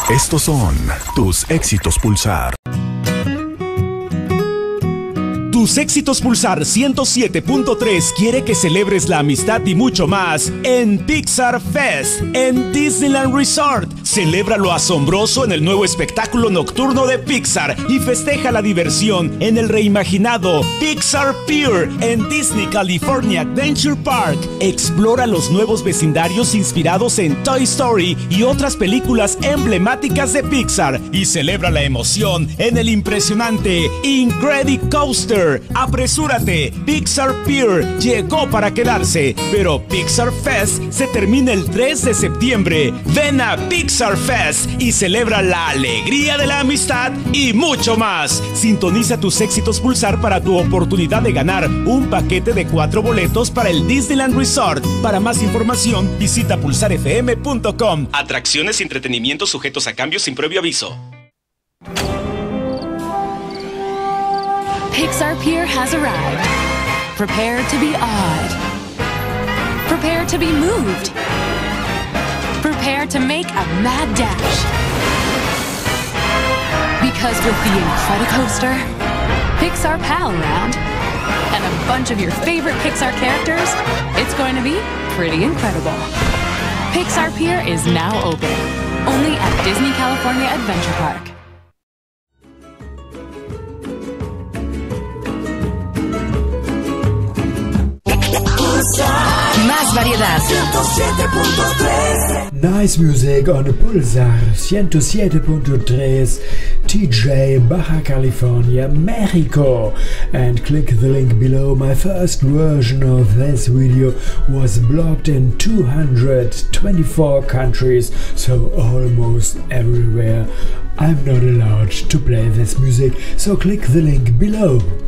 Estos son tus éxitos Pulsar. Tus éxitos Pulsar 107.3 quiere que celebres la amistad y mucho más en Pixar Fest en Disneyland Resort. Celebra lo asombroso en el nuevo espectáculo nocturno de Pixar y festeja la diversión en el reimaginado Pixar Pier en Disney California Adventure Park. Explora los nuevos vecindarios inspirados en Toy Story y otras películas emblemáticas de Pixar y celebra la emoción en el impresionante Incredicoaster. ¡Apresúrate! Pixar Pier llegó para quedarse, pero Pixar Fest se termina el 3 de septiembre. Ven a Pixar Fest y celebra la alegría de la amistad y mucho más. Sintoniza tus éxitos Pulsar para tu oportunidad de ganar un paquete de 4 boletos para el Disneyland Resort. Para más información, visita pulsarfm.com. Atracciones y entretenimiento sujetos a cambios sin previo aviso. Pixar Pier has arrived. Prepare to be awed. Prepare to be moved. Prepare to make a mad dash. Because with the Incredicoaster, Pixar Pal Round, and a bunch of your favorite Pixar characters, it's going to be pretty incredible. Pixar Pier is now open, only at Disney California Adventure Park. Más variedad. 107.3. Nice music on Pulsar 107.3. TJ, Baja California, Mexico. And click the link below. My first version of this video was blocked in 224 countries, so almost everywhere. I'm not allowed to play this music, so click the link below.